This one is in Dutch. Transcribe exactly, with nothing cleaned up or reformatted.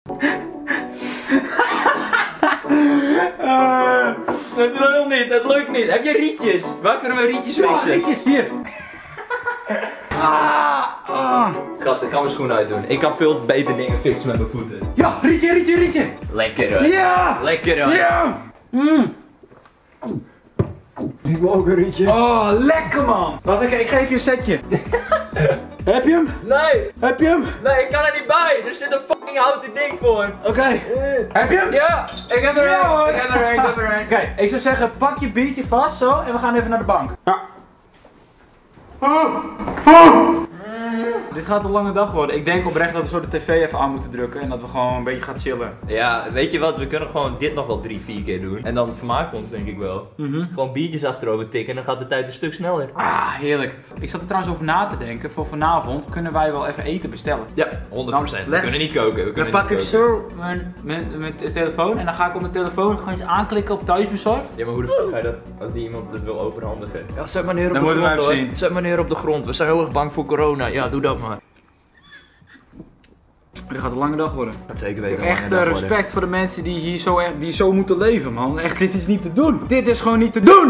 Uh, dat lukt nog niet, dat lukt niet. Heb je rietjes? Waar kunnen we rietjes fixen? Ja, rietjes hier. Ah, ah. Gast, ik ga mijn schoenen uitdoen. Ik kan veel beter dingen fixen met mijn voeten. Ja, rietje, rietje, rietje. Lekker hoor. Ja. Lekker hoor. Ja. Mm. Ik wil ook een rietje. Oh, lekker man. Wacht, ik, ik geef je een setje. Heb je hem? Nee, Heb je hem? nee, ik kan er niet bij. Er zit een fucking houten ding voor. Oké. Okay. Heb je hem? Ja, ik heb er Ja, een. hoor. Ik heb er een, ik heb er een. Oké, ik zou zeggen, pak je biertje vast zo en we gaan even naar de bank. Ja. Dit gaat een lange dag worden. Ik denk oprecht dat we zo de tv even aan moeten drukken en dat we gewoon een beetje gaan chillen. Ja, weet je wat, we kunnen gewoon dit nog wel drie, vier keer doen. En dan vermaken we ons denk ik wel. Mm-hmm. Gewoon biertjes achterover tikken en dan gaat de tijd een stuk sneller. Ah, heerlijk. Ik zat er trouwens over na te denken. Voor vanavond kunnen wij wel even eten bestellen. Ja, honderd procent. We leg- kunnen niet koken. We Dan kunnen pak niet ik koken. zo mijn, mijn, mijn telefoon en dan ga ik op mijn telefoon gewoon eens aanklikken op thuisbezorgd. Ja, maar hoe de fuck ga je dat als die iemand het wil overhandigen? Ja, zet maar neer op Dan de moeten we grond even hoor. zien. Zet maar neer op de grond. We zijn heel erg bang voor corona. Ja, doe dat maar. Dit gaat een lange dag worden. Dat zeker weten. Echt uh, respect voor de mensen die hier zo, echt, die zo moeten leven, man. Echt, dit is niet te doen. Dit is gewoon niet te doen!